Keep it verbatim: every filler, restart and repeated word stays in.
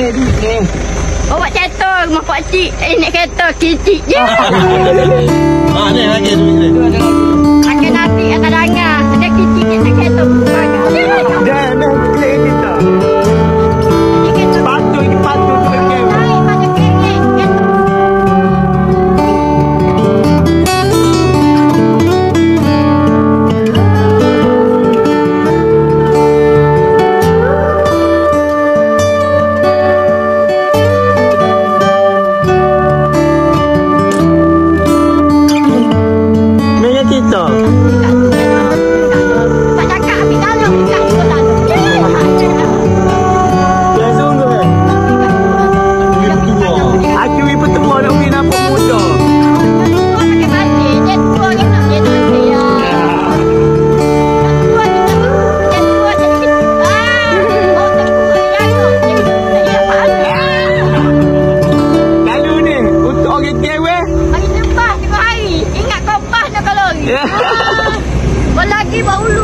ni, ni. Bawa kereta, rumah pakcik. Eh, naik kereta, kicik je. Ah, ni lagi duit ni. Akan nanti akan dengar. Ada kicik je naik kereta. Jangan dah play kita. Sepatu ni patut tu pakai. Kita. Tak cakap habis dalam dekat sekolah tu. Ya sungguh eh. Aku ni bertemu nak pergi nampak muda. Kau pakai batik. Dia tua je nak dia nanti ya. Tua je nak. Dia tua je nak. Ah. Kau tak tua ya kau. Jadi dia apa? Lalu ni untuk orang cewek. Hari lepas tiga hari. Ingat kau pas nak kalau. Ya. Kau lagi baru